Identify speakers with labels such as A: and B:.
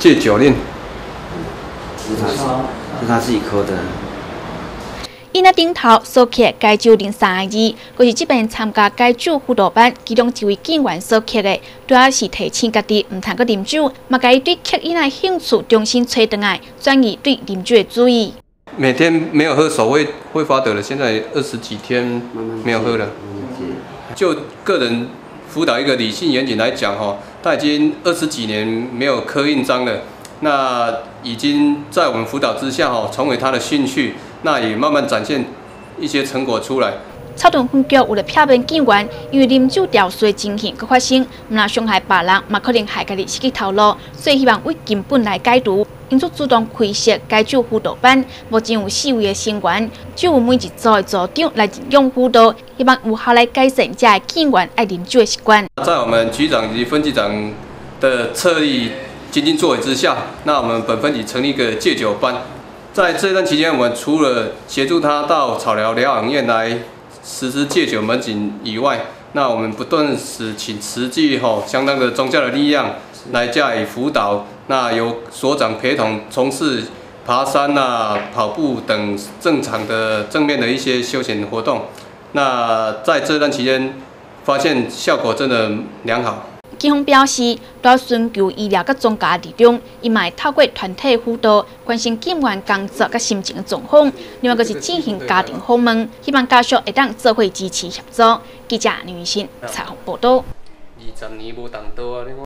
A: 戒酒令。
B: 是他自己刻的。
C: 伊那顶头所刻戒酒令3个字，就是这边参加戒酒辅导班其中一位警员所刻的，主要是提醒家己唔通阁啉酒，嘛甲伊对刻伊那兴趣重新找回来，转移对啉酒的注意。
A: 每天没有喝手会发抖了，现在20几天没有喝了。就个人辅导一个理性严谨来讲，他已经20几年没有刻印章了。那已经在我们辅导之下，重回他的兴趣，那也慢慢展现一些成果出来。
C: 草屯分局为了避免警员因为啉酒掉水情形佮发生，唔若伤害别人，嘛可能害家己失去头路，所以希望为根本来解毒，因此主动开设戒酒辅导班。目前有4位的成员，就有每一组的组长来应用辅导，希望有效来改善这警员爱啉酒的习惯。
A: 在我们局长以及分局长的策力精进作为之下，那我们本分局成立一个戒酒班。在这段期间，我们除了协助他到草寮疗养院来实施戒酒门诊以外，那我们不断使请实际相当的宗教的力量来加以辅导。那由所长陪同从事爬山跑步等正常的正面的一些休闲活动。那在这段期间，发现效果真的良好。
C: 警方表示，在寻求医疗甲专家力量，伊嘛会透过团体辅导，关心警员工作甲心情的状况。另外，就是进行家庭访问，希望家属会当做伙支持协助。记者林雨欣采访报道。
A: 20年无动刀啊！